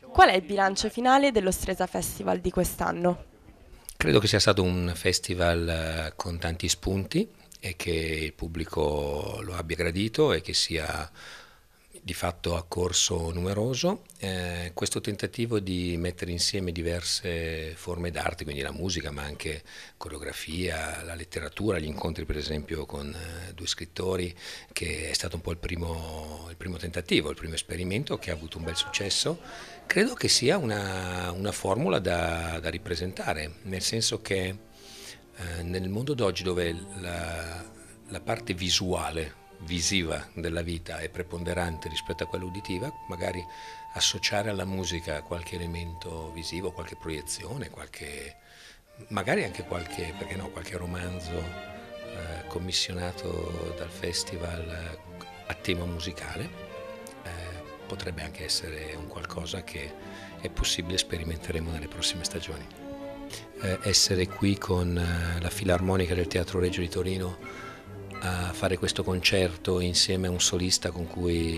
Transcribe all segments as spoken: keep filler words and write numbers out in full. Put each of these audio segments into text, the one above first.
Qual è il bilancio finale dello Stresa Festival di quest'anno? Credo che sia stato un festival eh, con tanti spunti e che il pubblico lo abbia gradito e che sia di fatto accorso numeroso. Eh, questo tentativo di mettere insieme diverse forme d'arte, quindi la musica, ma anche coreografia, la letteratura, gli incontri per esempio con eh, due scrittori, che è stato un po' il primo, il primo tentativo, il primo esperimento che ha avuto un bel successo. Credo che sia una, una formula da, da ripresentare, nel senso che eh, nel mondo d'oggi dove la, la parte visuale, visiva della vita è preponderante rispetto a quella uditiva, magari associare alla musica qualche elemento visivo, qualche proiezione, qualche, magari anche qualche, perché no, qualche romanzo eh, commissionato dal festival eh, a tema musicale, eh, potrebbe anche essere un qualcosa che è possibile, sperimenteremo nelle prossime stagioni. Eh, essere qui con eh, la Filarmonica del Teatro Regio di Torino a fare questo concerto insieme a un solista con cui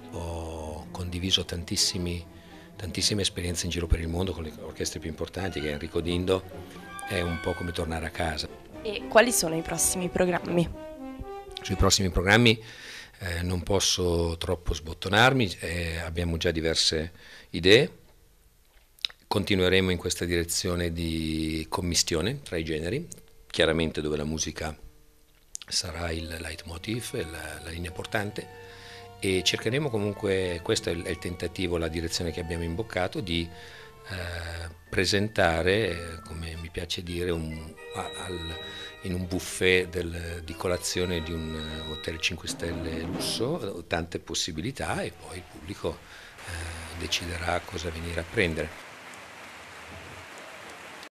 ho condiviso tantissimi, tantissime esperienze in giro per il mondo con le orchestre più importanti, che è Enrico Dindo, è un po' come tornare a casa. E quali sono i prossimi programmi? Sui prossimi programmi eh, non posso troppo sbottonarmi, eh, abbiamo già diverse idee, continueremo in questa direzione di commistione tra i generi, chiaramente dove la musica sarà il leitmotiv, la, la linea portante, e cercheremo comunque, questo è il, è il tentativo, la direzione che abbiamo imboccato, di eh, presentare, eh, come mi piace dire, un, a, al, in un buffet del, di colazione di un hotel cinque stelle lusso, tante possibilità e poi il pubblico eh, deciderà cosa venire a prendere.